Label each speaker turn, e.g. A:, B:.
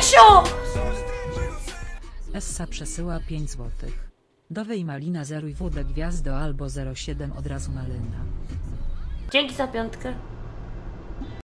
A: Grzesiu!
B: Essa przesyła 5 złotych. Dowej Malina zeruj WD Gwiazdo albo 07 od razu Malina.
A: Dzięki za 5.